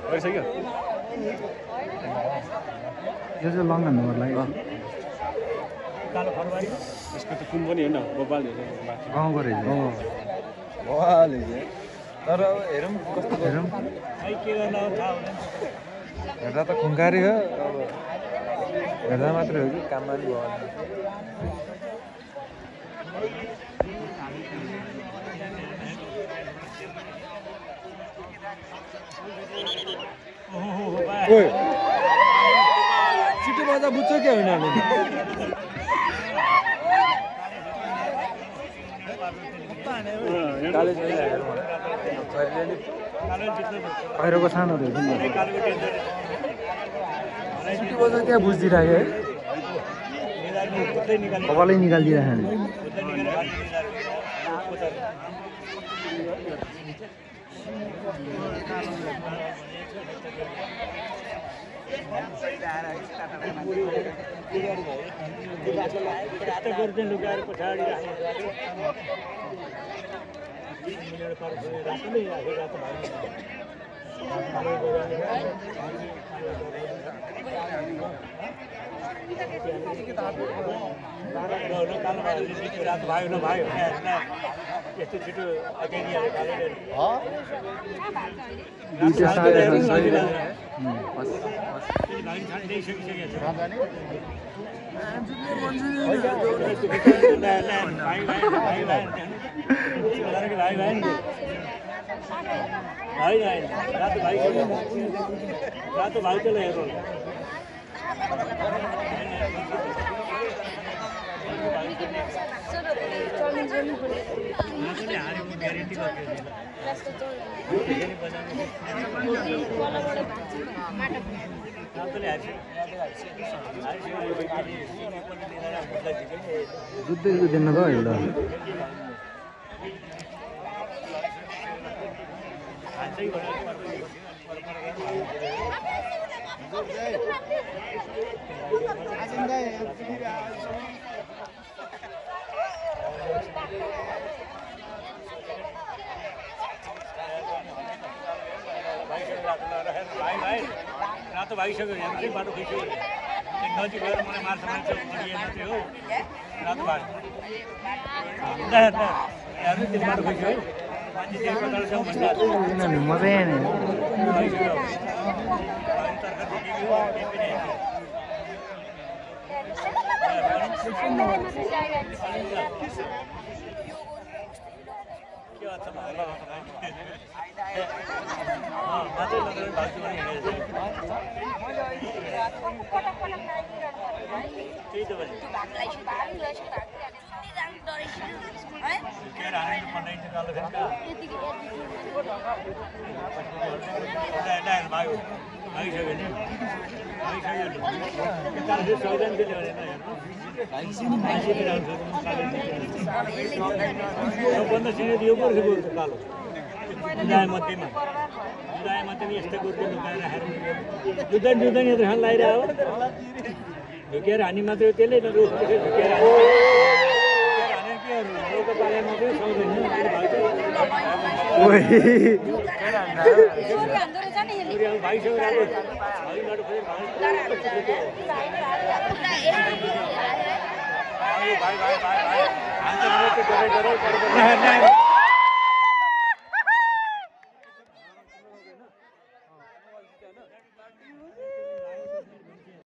गरिसक्यो यो चाहिँ लङ हान्नुपर्ला कालो फरवारी यसको त कुम पनि होइन बबाल गाउँको रहेछ बबाल तर हेरौँ कस्तो हेरौँ के गर्न थाहा हुँदैन हेर्दा त खुङ्खारी हो अब हेर्दा मात्रै हो कि काममा नि भयो छिटो बजा बुझ्छ क्या होइन खैरोको सानो रहेछ छिटो बजा क्या बुझिदिइराख्यो है कपालै निकालिदिइराख्यो लुगाएर पछाडि भाइ भाइ यस्तो छिटो रातो भाइ त्यसलाई हेर्नु जुत्दै जुत्दैन त एउटा रातो भागिसक्यो यहाँ चाहिँ बाटो खिच्यो नजिक गएर मलाई मार्छ मान्छ भने मात्रै हो रातो भाग हेर्नु त्यो बाटो खिच्यो है मान्छे त्यही कतालसम्म मजै आएन मध्येमा यस्तो कुर्ती लुकाएर राखेर जुत्दैन जुत्दैन यत्रो खान लगाइरहेको झुकेर हानी मात्रै त्यसले झुकेर हानेर के गर्नु पाले मात्रै सक्दैन